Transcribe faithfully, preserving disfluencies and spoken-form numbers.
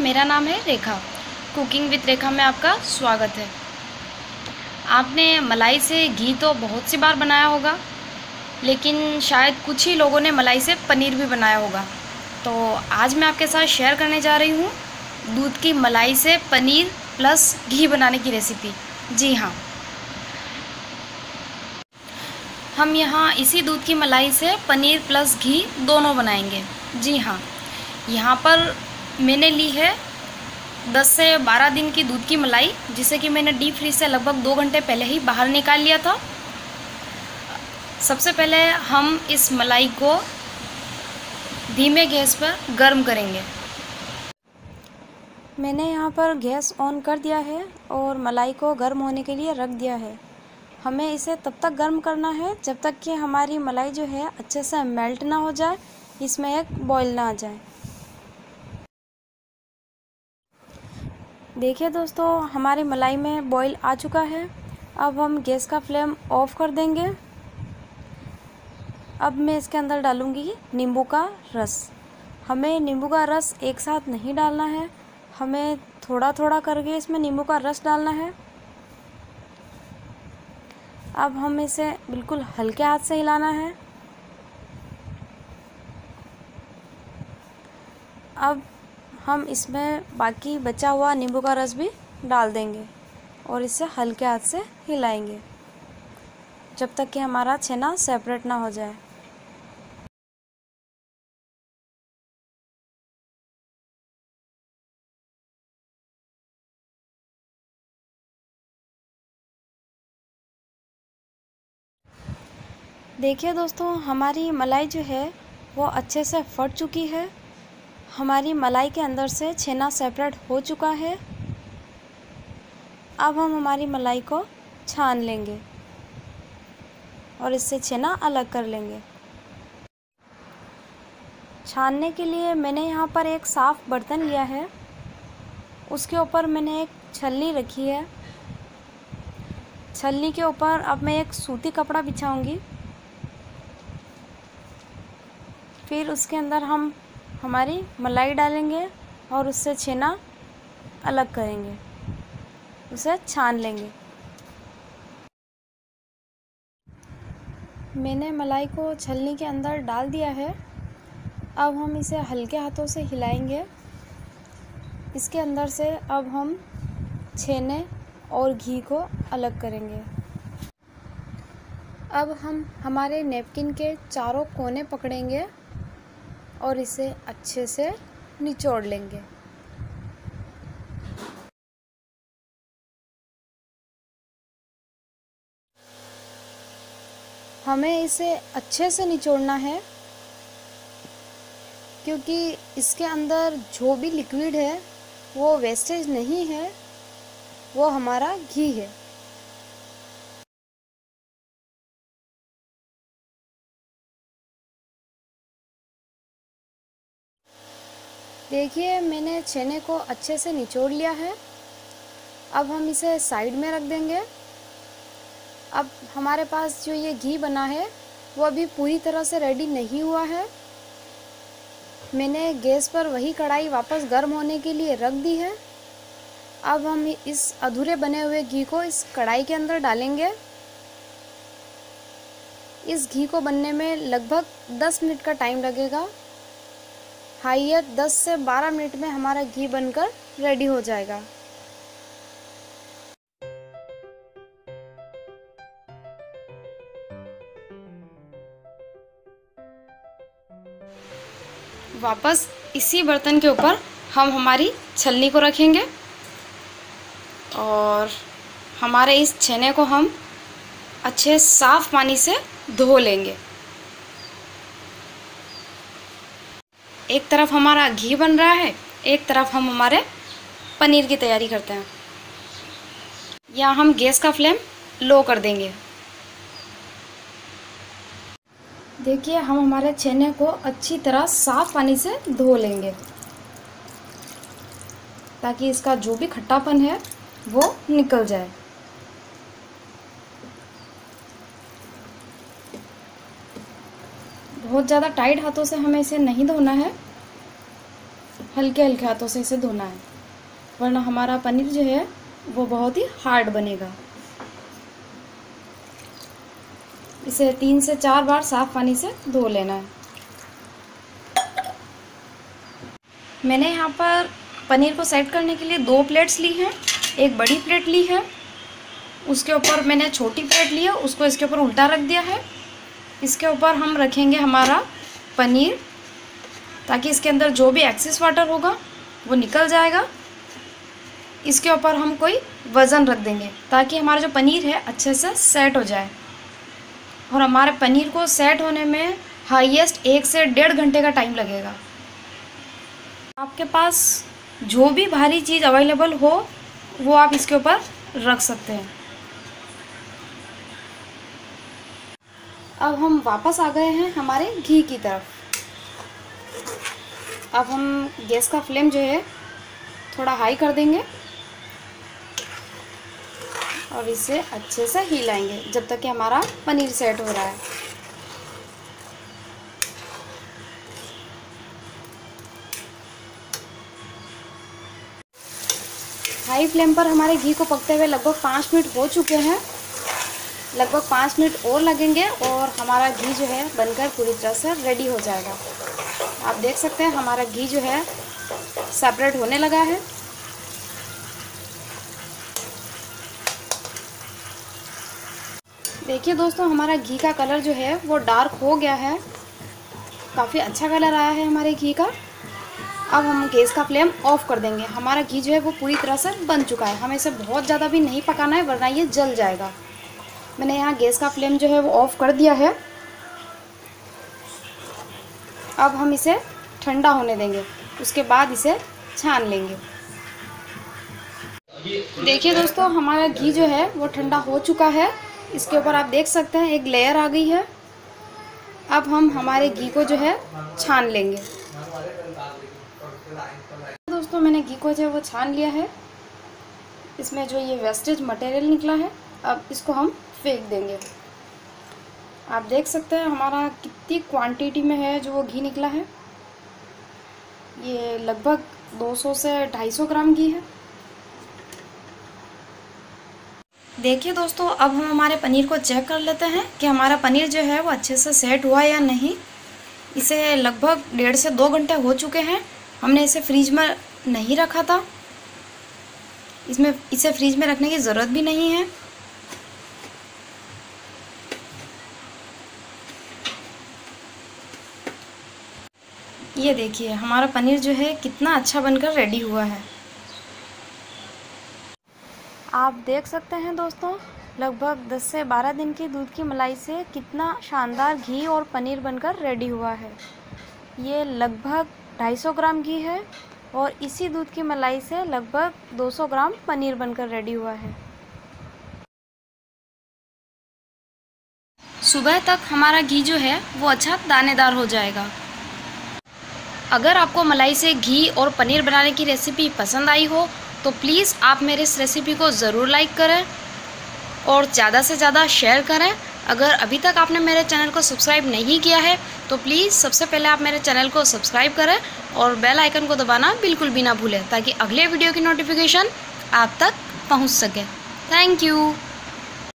मेरा नाम है रेखा। कुकिंग विद रेखा में आपका स्वागत है। आपने मलाई से घी तो बहुत सी बार बनाया होगा, लेकिन शायद कुछ ही लोगों ने मलाई से पनीर भी बनाया होगा। तो आज मैं आपके साथ शेयर करने जा रही हूँ दूध की मलाई से पनीर प्लस घी बनाने की रेसिपी। जी हाँ, हम यहाँ इसी दूध की मलाई से पनीर प्लस घी दोनों बनाएंगे। जी हाँ, यहाँ पर मैंने ली है दस से बारह दिन की दूध की मलाई, जिसे कि मैंने डीप फ्रीज से लगभग दो घंटे पहले ही बाहर निकाल लिया था। सबसे पहले हम इस मलाई को धीमे गैस पर गर्म करेंगे। मैंने यहाँ पर गैस ऑन कर दिया है और मलाई को गर्म होने के लिए रख दिया है। हमें इसे तब तक गर्म करना है जब तक कि हमारी मलाई जो है अच्छे से मेल्ट ना हो जाए, इसमें एक बॉईल ना आ जाए। देखिए दोस्तों, हमारी मलाई में बॉईल आ चुका है। अब हम गैस का फ्लेम ऑफ कर देंगे। अब मैं इसके अंदर डालूँगी नींबू का रस। हमें नींबू का रस एक साथ नहीं डालना है, हमें थोड़ा थोड़ा करके इसमें नींबू का रस डालना है। अब हम इसे बिल्कुल हल्के हाथ से हिलाना है। अब हम इसमें बाकी बचा हुआ नींबू का रस भी डाल देंगे और इसे हल्के हाथ से हिलाएंगे जब तक कि हमारा छेना सेपरेट ना हो जाए। देखिए दोस्तों, हमारी मलाई जो है वो अच्छे से फट चुकी है। हमारी मलाई के अंदर से छेना सेपरेट हो चुका है। अब हम हमारी मलाई को छान लेंगे और इससे छेना अलग कर लेंगे। छानने के लिए मैंने यहाँ पर एक साफ़ बर्तन लिया है, उसके ऊपर मैंने एक छलनी रखी है। छलनी के ऊपर अब मैं एक सूती कपड़ा बिछाऊंगी। फिर उसके अंदर हम हमारी मलाई डालेंगे और उससे छेना अलग करेंगे, उसे छान लेंगे। मैंने मलाई को छलनी के अंदर डाल दिया है। अब हम इसे हल्के हाथों से हिलाएंगे। इसके अंदर से अब हम छेने और घी को अलग करेंगे। अब हम हमारे नैपकिन के चारों कोने पकड़ेंगे और इसे अच्छे से निचोड़ लेंगे। हमें इसे अच्छे से निचोड़ना है, क्योंकि इसके अंदर जो भी लिक्विड है वो वेस्टेज नहीं है, वो हमारा घी है। देखिए, मैंने छेने को अच्छे से निचोड़ लिया है। अब हम इसे साइड में रख देंगे। अब हमारे पास जो ये घी बना है वो अभी पूरी तरह से रेडी नहीं हुआ है। मैंने गैस पर वही कढ़ाई वापस गर्म होने के लिए रख दी है। अब हम इस अधूरे बने हुए घी को इस कढ़ाई के अंदर डालेंगे। इस घी को बनने में लगभग दस मिनट का टाइम लगेगा। हाईएस्ट दस से बारह मिनट में हमारा घी बनकर रेडी हो जाएगा। वापस इसी बर्तन के ऊपर हम हमारी छलनी को रखेंगे और हमारे इस छेने को हम अच्छे साफ पानी से धो लेंगे। एक तरफ हमारा घी बन रहा है, एक तरफ हम हमारे पनीर की तैयारी करते हैं। यहाँ हम गैस का फ्लेम लो कर देंगे। देखिए, हम हमारे छेने को अच्छी तरह साफ पानी से धो लेंगे ताकि इसका जो भी खट्टापन है वो निकल जाए। बहुत ज़्यादा टाइट हाथों से हमें इसे नहीं धोना है। हल्के हल्के हाथों से इसे धोना है, वरना हमारा पनीर जो है वो बहुत ही हार्ड बनेगा। इसे तीन से चार बार साफ पानी से धो लेना है। मैंने यहाँ पर पनीर को सेट करने के लिए दो प्लेट्स ली हैं। एक बड़ी प्लेट ली है, उसके ऊपर मैंने छोटी प्लेट ली है, उसको इसके ऊपर उल्टा रख दिया है। इसके ऊपर हम रखेंगे हमारा पनीर, ताकि इसके अंदर जो भी एक्सेस वाटर होगा वो निकल जाएगा। इसके ऊपर हम कोई वज़न रख देंगे ताकि हमारा जो पनीर है अच्छे से सेट हो जाए। और हमारे पनीर को सेट होने में हाईएस्ट एक से डेढ़ घंटे का टाइम लगेगा। आपके पास जो भी भारी चीज़ अवेलेबल हो वो आप इसके ऊपर रख सकते हैं। अब हम वापस आ गए हैं हमारे घी की तरफ। अब हम गैस का फ्लेम जो है थोड़ा हाई कर देंगे और इसे अच्छे से हिलाएंगे जब तक कि हमारा पनीर सेट हो रहा है। हाई फ्लेम पर हमारे घी को पकते हुए लगभग पाँच मिनट हो चुके हैं। लगभग पाँच मिनट और लगेंगे और हमारा घी जो है बनकर पूरी तरह से रेडी हो जाएगा। आप देख सकते हैं हमारा घी जो है सेपरेट होने लगा है। देखिए दोस्तों, हमारा घी का कलर जो है वो डार्क हो गया है, काफ़ी अच्छा कलर आया है हमारे घी का। अब हम गैस का फ्लेम ऑफ कर देंगे। हमारा घी जो है वो पूरी तरह से बन चुका है। हमें इसे बहुत ज़्यादा भी नहीं पकाना है, वरना ये जल जाएगा। मैंने यहाँ गैस का फ्लेम जो है वो ऑफ कर दिया है। अब हम इसे ठंडा होने देंगे, उसके बाद इसे छान लेंगे। देखिए दोस्तों, हमारा घी जो है वो ठंडा हो चुका है। इसके ऊपर आप देख सकते हैं एक लेयर आ गई है। अब हम हमारे घी को जो है छान लेंगे। दोस्तों, मैंने घी को जो है वो छान लिया है। इसमें जो ये वेस्टेज मटेरियल निकला है, अब इसको हम फेंक देंगे। आप देख सकते हैं हमारा कितनी क्वांटिटी में है जो वो घी निकला है। ये लगभग दो सौ से ढाई सौ ग्राम घी है। देखिए दोस्तों, अब हम हमारे पनीर को चेक कर लेते हैं कि हमारा पनीर जो है वो अच्छे से सेट हुआ या नहीं। इसे लगभग डेढ़ से दो घंटे हो चुके हैं। हमने इसे फ्रीज में नहीं रखा था, इसमें इसे फ्रीज में रखने की ज़रूरत भी नहीं है। ये देखिए हमारा पनीर जो है कितना अच्छा बनकर रेडी हुआ है। आप देख सकते हैं दोस्तों, लगभग दस से बारह दिन की दूध की मलाई से कितना शानदार घी और पनीर बनकर रेडी हुआ है। ये लगभग ढाई सौ ग्राम घी है और इसी दूध की मलाई से लगभग दो सौ ग्राम पनीर बनकर रेडी हुआ है। सुबह तक हमारा घी जो है वो अच्छा दानेदार हो जाएगा। अगर आपको मलाई से घी और पनीर बनाने की रेसिपी पसंद आई हो तो प्लीज़ आप मेरे इस रेसिपी को ज़रूर लाइक करें और ज़्यादा से ज़्यादा शेयर करें। अगर अभी तक आपने मेरे चैनल को सब्सक्राइब नहीं किया है तो प्लीज़ सबसे पहले आप मेरे चैनल को सब्सक्राइब करें और बेल आइकन को दबाना बिल्कुल भी ना भूलें, ताकि अगले वीडियो की नोटिफिकेशन आप तक पहुंच सके। Thank you.